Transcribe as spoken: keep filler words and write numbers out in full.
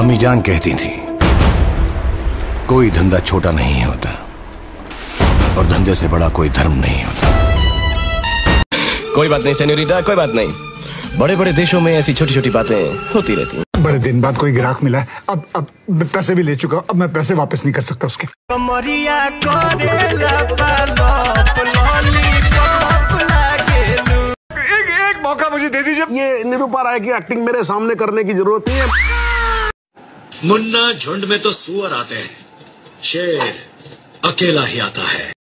अम्मी जान कहती थी, कोई धंधा छोटा नहीं होता और धंधे से बड़ा कोई धर्म नहीं होता। कोई बात नहीं सेन्योरिटा, कोई बात नहीं। बड़े बड़े देशों में ऐसी छोटी छोटी बातें होती रहती हैं। बड़े दिन बाद कोई ग्राहक मिला है। अब अब मैं पैसे भी ले चुका हूँ, अब मैं पैसे वापस नहीं कर सकता उसके। एक एक मौका मुझे दे दीजिए। ये निरूपा राय की एक्टिंग मेरे सामने करने की जरूरत नहीं है। मुन्ना, झुंड में तो सुअर आते हैं, शेर अकेला ही आता है।